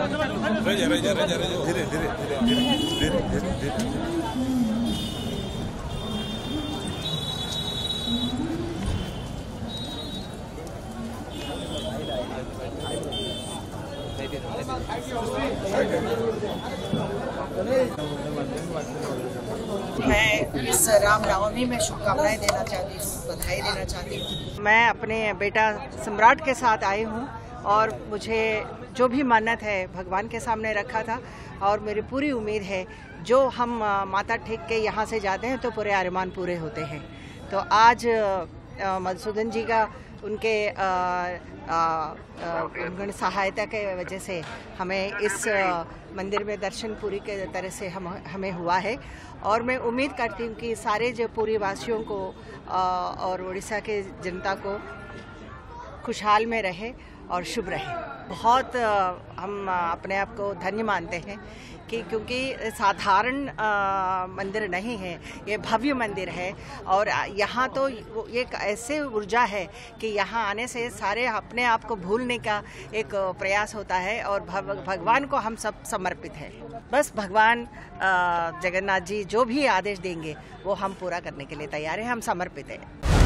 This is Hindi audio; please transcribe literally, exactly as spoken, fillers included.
धीरे धीरे धीरे धीरे मैं इस रामनवमी में शुभकामनाएं देना चाहती हूँ, बधाई देना चाहती हूँ। मैं अपने बेटा सम्राट के साथ आई हूँ और मुझे जो भी मन्नत है भगवान के सामने रखा था और मेरी पूरी उम्मीद है जो हम माता टेक के यहाँ से जाते हैं तो पूरे अरमान पूरे होते हैं। तो आज मधुसूदन जी का उनके उनकी सहायता के वजह से हमें इस मंदिर में दर्शन पूरी के तरह से हम हमें हुआ है और मैं उम्मीद करती हूँ कि सारे जो पूरी वासियों को और उड़ीसा के जनता को खुशहाल में रहे और शुभ रहे। बहुत हम अपने आप को धन्य मानते हैं कि क्योंकि साधारण मंदिर नहीं है, ये भव्य मंदिर है और यहाँ तो एक ऐसे ऊर्जा है कि यहाँ आने से सारे अपने आप को भूलने का एक प्रयास होता है और भव, भगवान को हम सब समर्पित हैं। बस भगवान जगन्नाथ जी जो भी आदेश देंगे वो हम पूरा करने के लिए तैयार हैं, हम समर्पित हैं।